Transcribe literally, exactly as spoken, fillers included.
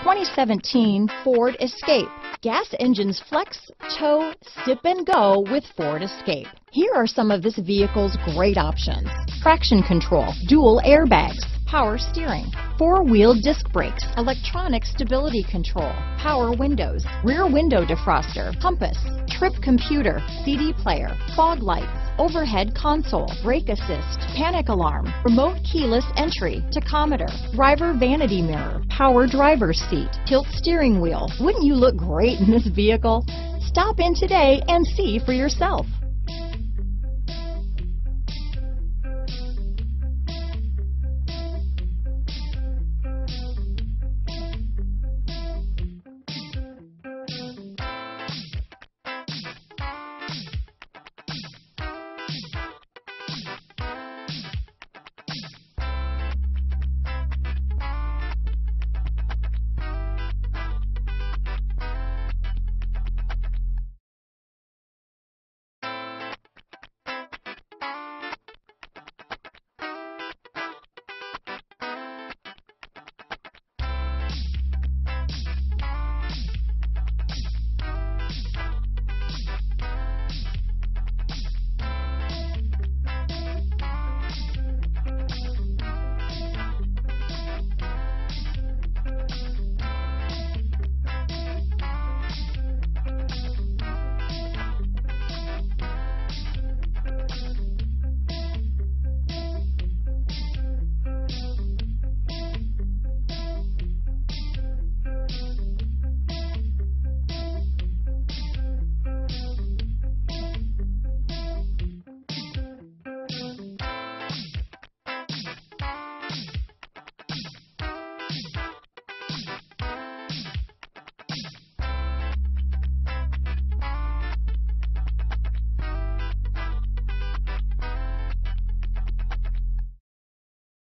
twenty seventeen Ford Escape. Gas engines flex, tow, sip and go with Ford Escape. Here are some of this vehicle's great options: traction control, dual airbags, power steering, four-wheel disc brakes, electronic stability control, power windows, rear window defroster, compass, trip computer, C D player, fog lights, overhead console, brake assist, panic alarm, remote keyless entry, tachometer, driver vanity mirror, power driver's seat, tilt steering wheel. Wouldn't you look great in this vehicle? Stop in today and see for yourself.